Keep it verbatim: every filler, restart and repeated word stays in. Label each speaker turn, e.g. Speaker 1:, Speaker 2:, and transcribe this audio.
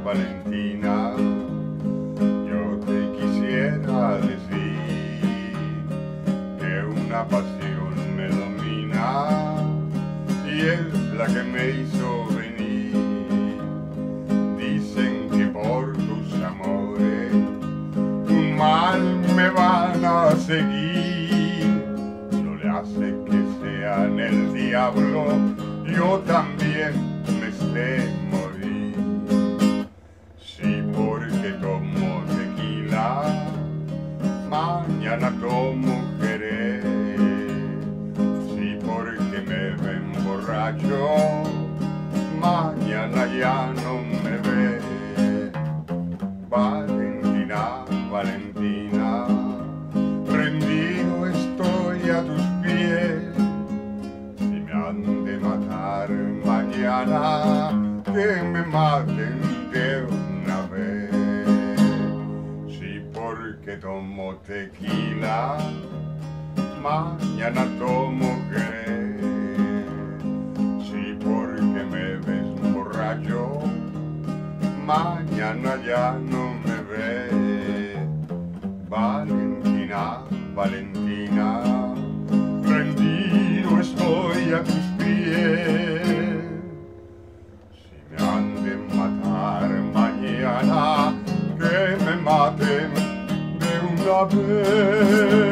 Speaker 1: Valentina, yo te quisiera decir que una pasión me domina y es la que me hizo venir. Dicen que por tus amores un mal me van a seguir. No le hace que sean el diablo, yo también me sé morir. Sí, porque tomo tequila, mañana tomo Jerez. Sí, porque me ven borracho, mañana ya no me ve. Valentina, Valentina, rendido estoy a tus pies. Si me han de matar mañana, que me maten de una vez. Sí, porque tomo tequila, mañana tomo Jerez. Sí, porque me ves borracho, mañana ya no me ve. Valentina, Valentina, rendido estoy a tus pies. Si me han de matar mañana, que me maten de una vez.